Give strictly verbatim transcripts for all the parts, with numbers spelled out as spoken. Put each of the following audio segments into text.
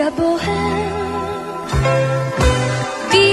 gabohem Di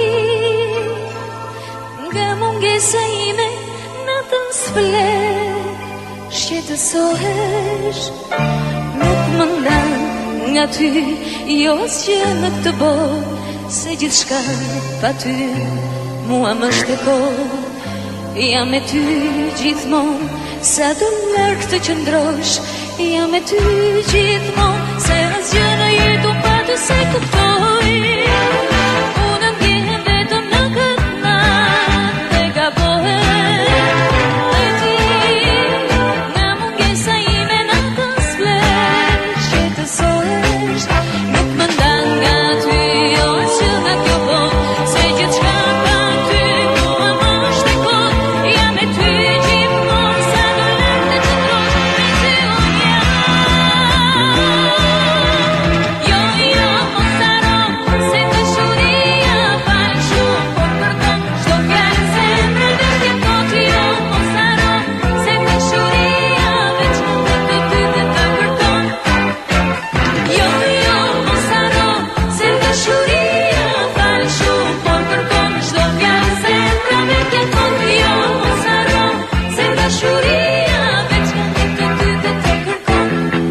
nga mungesa ime natën s'flet Shqetësohesh Nuk më ndan nga ty Jo asgjë në këtë botë Se gjithçka pa ty Mua më shteko Jam e ty gjithmonë Sa do larg të qëndrosh Jam e ty gjithmonë Se asgjë në jetu pa të se kuptoj Unë ndjehem vetëm në këtë natë Dhe gabohem E ti Nga mungesa ime natën s'flet Shqetësohesh Nuk më ndan nga ty Jo asgjë nga kjo botë Se gjithçka pa ty Mua më shtekon Jam e ty gjithmonë Sa do larg të qëndrosh Me ty unë jam Jo, jo, mos haro Se dashuria fal shumë Por përdon çdo fjalë zemre vetja kot Jo, mos haro Se dashuria veç me të ty të të kërkon Jo, jo, mos haro Se dashuria fal shumë Por kërkon çdo fjalë zemre vetja kot Jo, mos haro Se dashuria veç me të ty të të kërkon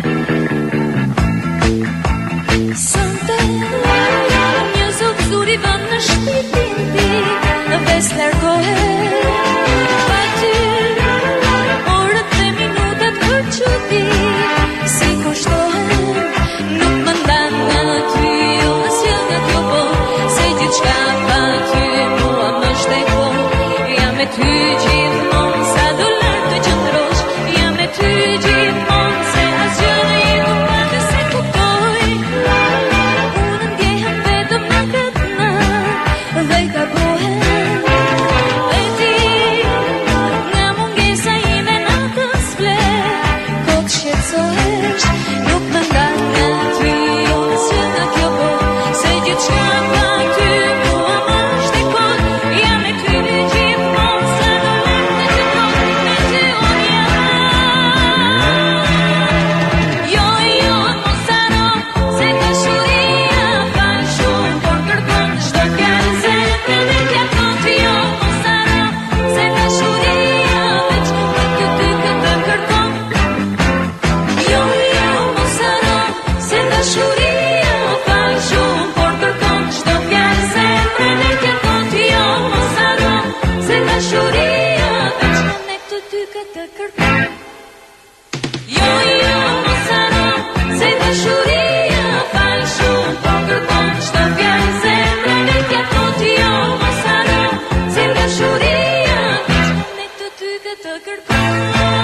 Sonte Një zot zuri vën në shpirtin ti Ves largohet Pa ty Orët dhe minutat për çudi Si kushtohen Nuk më ndan nga ty Jo asgjë nga kjo botë Se gjithçka pa ty Mua më shtekon Jam me ty gjithmonë Sa do larg të qëndrosh Jam me ty gjithmonë Se asgjë në jetu pa të se kuptoj Unë ndjehem vetëm në këtë natë Dhe gabohem E ti Nga mungesa ime natën s'flet Kot shqetësohesh Nuk më ndan nga ty Jo asgjë nga kjo botë Se gjithçka pa ty Mua më shtekon Jam me ty gjithmonë Sa do larg të qëndrosh Me ty unë jam Jo, jo, mos haro Se dashuria fal shumë Por kërkon çdo fjalë zemre vetja kot Jo, mos haro Se dashuria veç me të ty të të kërkon Jo, jo, mos haro Se dashuria fal shumë Por kërkon çdo fjalë zemre vetja kot Jo, mos haro Se dashuria veç me të ty të të kërkon Jo, jo, mos haro Se dashuria fal shumë Por kërkon çdo fjalë zemre vetja kot Jo, mos haro Se dashuria veç me të ty të të kërkon